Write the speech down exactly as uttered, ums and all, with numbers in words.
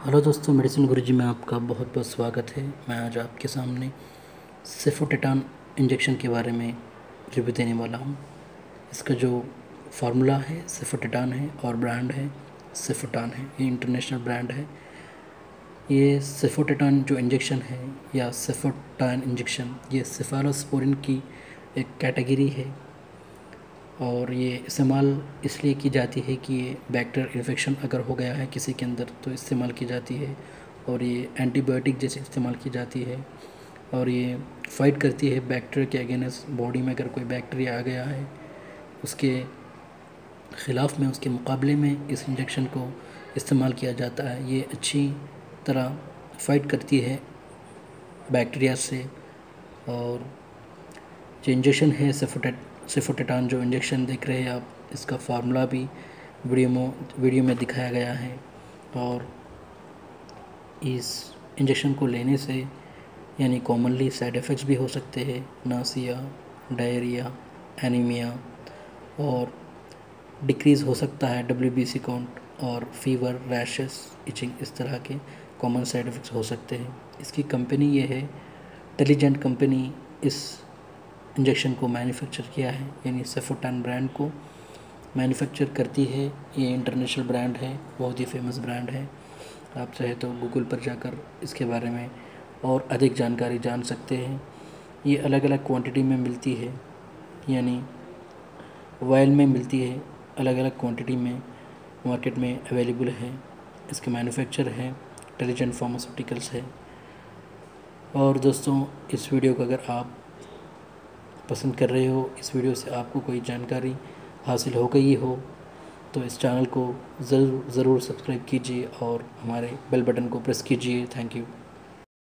Hello दोस्तों, medicine गुरुजी में आपका बहुत बहुत स्वागत है। मैं आज आपके सामने सेफोटेटान इंजेक्शन के बारे में रिव्यू देने वाला हूँ। इसका जो फार्मूला है सेफोटेटान है और ब्रांड है सेफोटान है। ये इंटरनेशनल ब्रांड है। ये सेफोटेटान जो इंजेक्शन है या सेफोटान इंजेक्शन ये सेफालोस्पोरिन की एक कैटेगरी है और ये इस्तेमाल इसलिए की जाती है कि ये बैक्टीरियल इन्फेक्शन अगर हो गया है किसी के अंदर तो इस्तेमाल की जाती है और ये एंटीबायोटिक जैसे इस्तेमाल की जाती है और ये फ़ाइट करती है बैक्टीरिया के अगेंस्ट। बॉडी में अगर कोई बैक्टीरिया आ गया है उसके ख़िलाफ़ में उसके मुकाबले में इस इंजेक्शन को इस्तेमाल किया जाता है। ये अच्छी तरह फ़ाइट करती है बैक्टीरिया से। और जो इंजेक्शन है सेफोटेट सेफोटेटान जो इंजेक्शन देख रहे हैं आप, इसका फार्मूला भी वीडियो में वीडियो में दिखाया गया है। और इस इंजेक्शन को लेने से यानी कॉमनली साइड इफ़ेक्ट्स भी हो सकते हैं, नासिया, डायरिया, एनीमिया और डिक्रीज़ हो सकता है डब्ल्यूबीसी काउंट और फीवर, रैशेस, इचिंग, इस तरह के कॉमन साइड इफ़ेक्ट्स हो सकते हैं। इसकी कंपनी ये है टेलीजेंट कंपनी इस इंजेक्शन को मैन्युफैक्चर किया है, यानी सेफोटान ब्रांड को मैन्युफैक्चर करती है। ये इंटरनेशनल ब्रांड है, बहुत ही फेमस ब्रांड है। आप चाहे तो गूगल पर जाकर इसके बारे में और अधिक जानकारी जान सकते हैं। ये अलग अलग क्वांटिटी में मिलती है, यानी वायल में मिलती है, अलग अलग क्वांटिटी में मार्केट में अवेलेबल है। इसके मैन्युफैक्चर है टेलीजेंट फार्मास्यूटिकल्स है। और दोस्तों, इस वीडियो को अगर आप पसंद कर रहे हो, इस वीडियो से आपको कोई जानकारी हासिल हो गई हो तो इस चैनल को ज़रूर ज़रूर सब्सक्राइब कीजिए और हमारे बेल बटन को प्रेस कीजिए। Thank you.